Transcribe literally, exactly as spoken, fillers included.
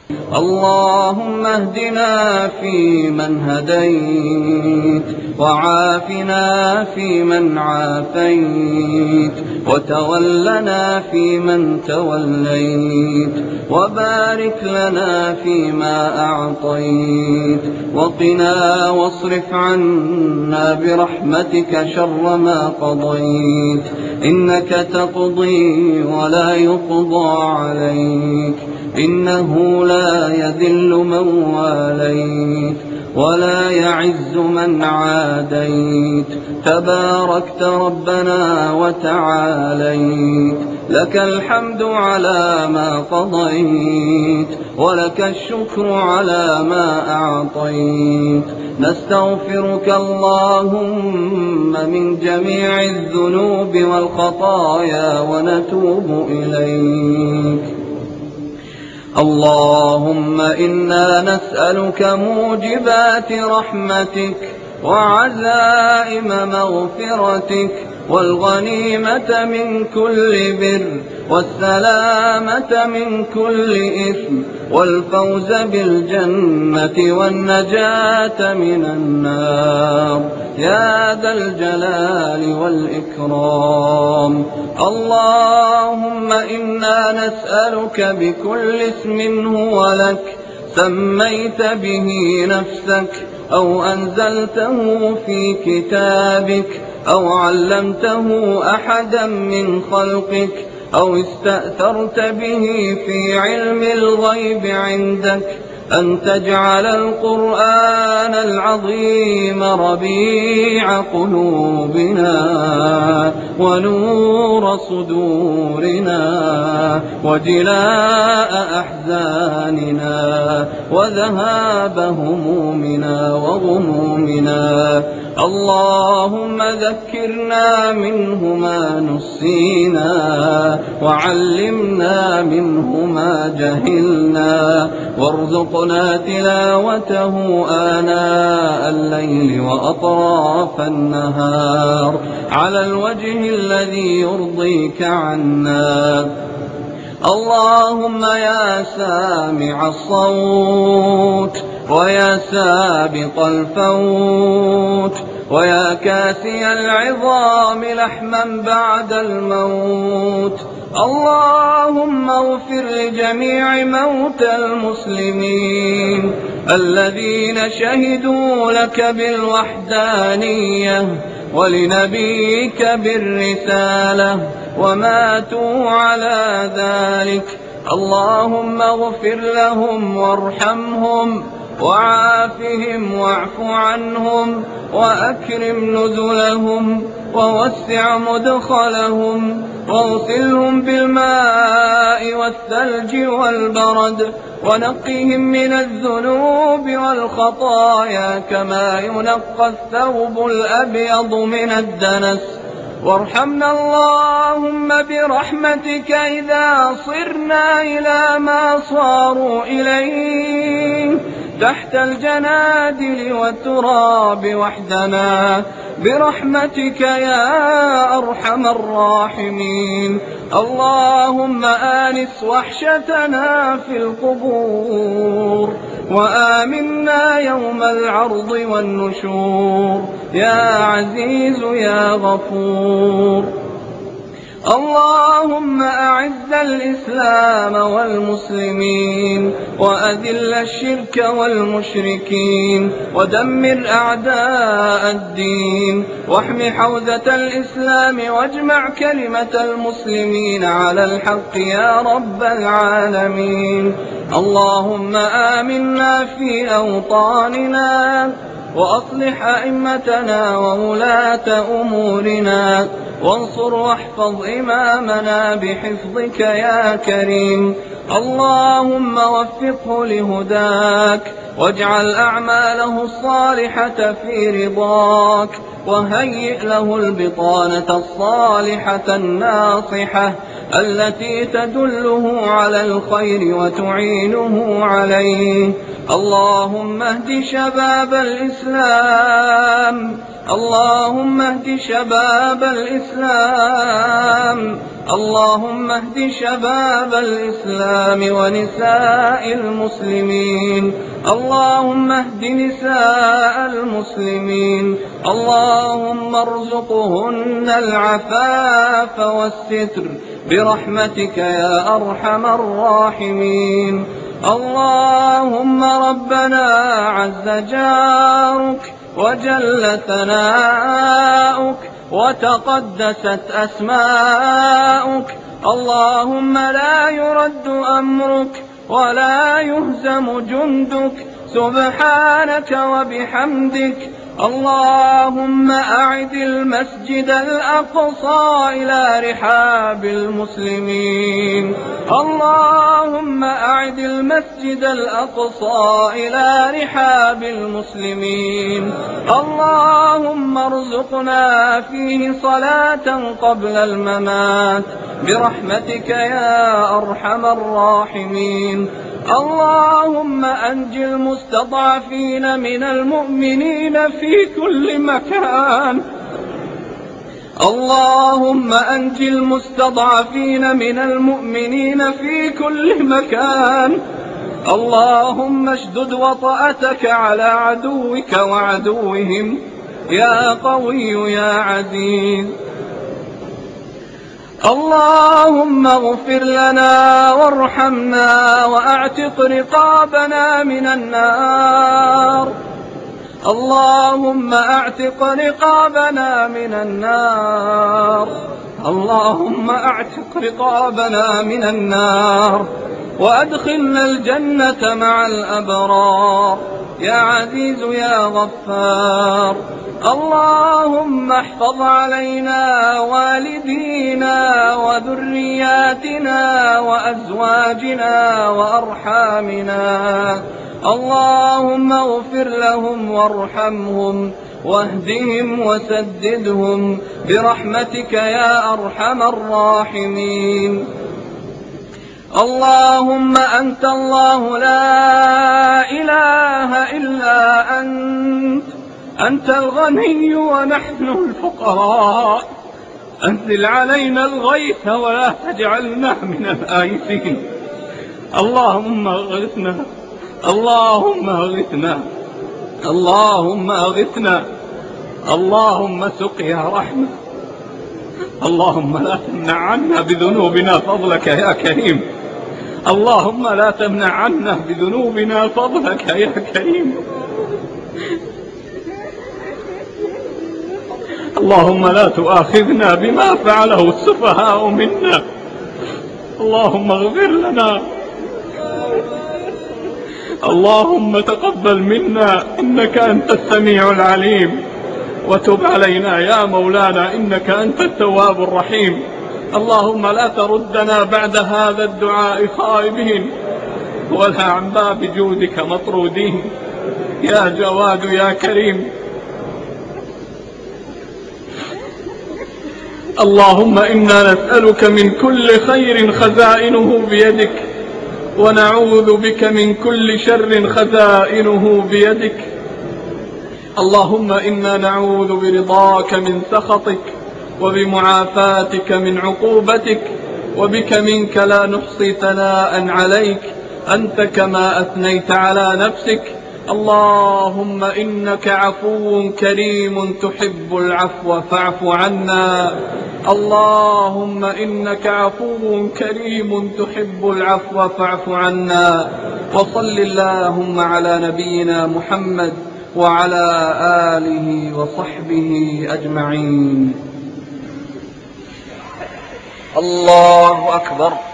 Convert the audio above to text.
اللهم اهدنا فيمن هديت، وعافنا فيمن عافيت، وتولنا فيمن توليت، وبارك لنا فيما أعطيت، وقنا واصرف عنا برحمتك شر ما قضيت، إنك تقضي ولا يقضى عليك، إنه لا يذل من واليت ولا يعز من عاديت، تباركت ربنا وتعاليت، لك الحمد على ما قضيت، ولك الشكر على ما أعطيت، نستغفرك اللهم من جميع الذنوب والخطايا ونتوب إليك. اللهم إنا نسألك موجبات رحمتك وعزائم مغفرتك والغنيمة من كل بر والسلامة من كل إثم والفوز بالجنة والنجاة من النار يا ذا الجلال والإكرام. اللهم إنا نسألك بكل اسم هو لك سميت به نفسك أو أنزلته في كتابك أو علمته أحدا من خلقك أو استأثرت به في علم الغيب عندك أن تجعل القرآن العظيم ربيع قلوبنا ونور صدورنا وجلاء أحزاننا وذهاب همومنا وغمومنا. اللهم ذكرنا منه ما نسينا وعلمنا منه ما جهلنا وارزقنا تلاوته آناء الليل وأطراف النهار على الوجه الذي يرضيك عنا. اللهم يا سامع الصوت ويا سابق الفوت ويا كاسي العظام لحما بعد الموت، اللهم اغفر لجميع موتى المسلمين الذين شهدوا لك بالوحدانية ولنبيك بالرسالة وماتوا على ذلك. اللهم اغفر لهم وارحمهم وعافهم واعف عنهم وأكرم نزلهم ووسع مدخلهم واغسلهم بالماء والثلج والبرد ونقهم من الذنوب والخطايا كما ينقى الثوب الأبيض من الدنس. وارحمنا اللهم برحمتك إذا صرنا إلى ما صاروا إليه تحت الجنادل والتراب وحدنا برحمتك يا أرحم الراحمين. اللهم آنس وحشتنا في القبور وآمنا يوم العرض والنشور يا عزيز يا غفور. اللهم أعز الإسلام والمسلمين وأذل الشرك والمشركين ودمر أعداء الدين واحم حوزة الإسلام واجمع كلمة المسلمين على الحق يا رب العالمين. اللهم آمنا في أوطاننا وأصلح أئمتنا وولاة أمورنا وانصر واحفظ إمامنا بحفظك يا كريم. اللهم وفقه لهداك واجعل أعماله الصالحة في رضاك وهيئ له البطانة الصالحة الناصحة التي تدله على الخير وتعينه عليه. اللهم اهد شباب الإسلام اللهم اهد شباب الإسلام اللهم اهد شباب الإسلام ونساء المسلمين. اللهم اهد نساء المسلمين. اللهم ارزقهن العفاف والستر برحمتك يا أرحم الراحمين. اللهم ربنا عز جارك وجل ثناؤك وتقدست أسماؤك. اللهم لا يرد أمرك ولا يهزم جندك سبحانك وبحمدك. اللهم أعد المسجد الأقصى إلى رحاب المسلمين. اللهم أعد المسجد الأقصى إلى رحاب المسلمين. اللهم ارزقنا فيه صلاة قبل الممات برحمتك يا أرحم الراحمين. اللهم أنج المستضعفين من المؤمنين في كل مكان. اللهم أنج المستضعفين من المؤمنين في كل مكان. اللهم اشدد وطأتك على عدوك وعدوهم يا قوي يا عزيز. اللهم اغفر لنا وارحمنا واعتق رقابنا من النار. اللهم اعتق رقابنا من النار. اللهم اعتق رقابنا من النار وادخلنا الجنة مع الأبرار يا عزيز يا غفار. اللهم احفظ علينا والدينا وذرياتنا وأزواجنا وأرحامنا. اللهم اغفر لهم وارحمهم واهدهم وسددهم برحمتك يا أرحم الراحمين. اللهم أنت الله لا إله إلا أنت. أنت الغني ونحن الفقراء. أنزل علينا الغيث ولا تجعلنا من الآيسين. اللهم اغثنا. اللهم اغثنا. اللهم اغثنا. اللهم سقيا رحمة. اللهم لا تمنع عنا بذنوبنا فضلك يا كريم. اللهم لا تمنع عنا بذنوبنا فضلك يا كريم. اللهم لا تؤاخذنا بما فعله السفهاء منا. اللهم اغفر لنا. اللهم تقبل منا إنك أنت السميع العليم وتب علينا يا مولانا إنك أنت التواب الرحيم. اللهم لا تردنا بعد هذا الدعاء خائبين ولا عن باب جودك مطرودين يا جواد يا كريم. اللهم إنا نسألك من كل خير خزائنه بيدك ونعوذ بك من كل شر خزائنه بيدك. اللهم إنا نعوذ برضاك من سخطك وبمعافاتك من عقوبتك وبك منك لا نحصي ثناء عليك أنت كما أثنيت على نفسك. اللهم إنك عفو كريم تحب العفو فاعف عنا. اللهم إنك عفو كريم تحب العفو فاعف عنا. وصل اللهم على نبينا محمد وعلى آله وصحبه أجمعين. الله أكبر.